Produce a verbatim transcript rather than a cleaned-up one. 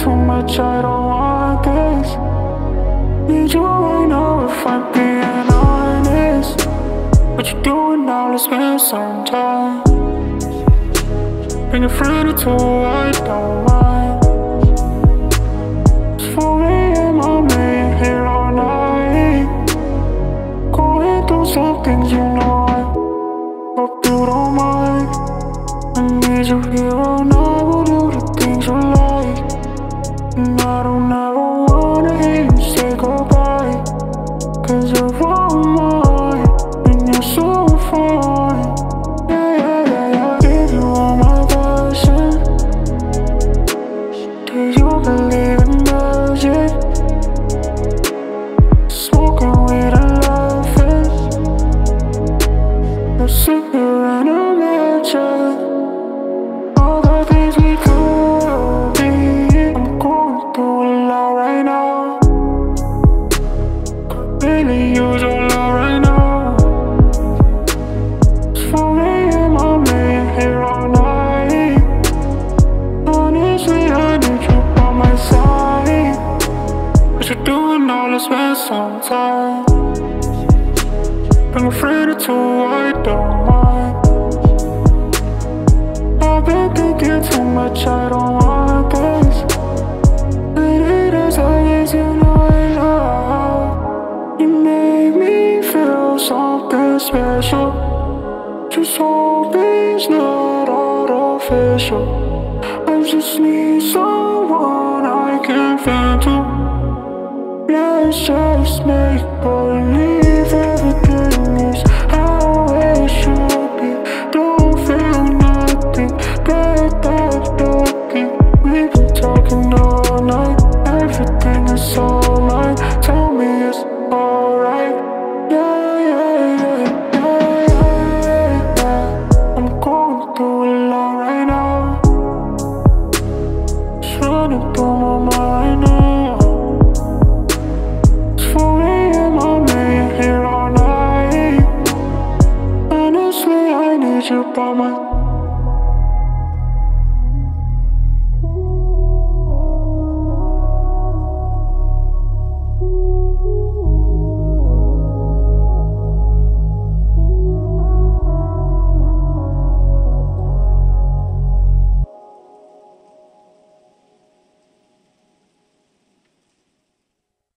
too much, I don't want this. Need you right now if I'm being honest. What you doing now, let's spend some time. Bring a friend or two, I don't mind. It's four A M, I'm laying here all night, going through some things, you know I hope you don't mind. I need you here all night, we'll do the things you like. And I don't ever wanna hear you say goodbye, cause you're all mine, and you're so fine. Yeah, yeah, yeah, yeah. Give you all my passion. Do you believe in magic? Smoking weed and laughing. We'll sit here and imagine all the things we could be. I'm going through a lot right now. Could really use your love right now. It's four A M, I'm laying here all night. Honestly, I need you by my side. What you doing now, let's spend some time. Bring a friend or two, I don't mind. I've been thinking too much, I don't want this. But it is always, you know I love. You make me feel something special. Just hope it's not artificial. I just need someone I can vent to. Let's just make believe.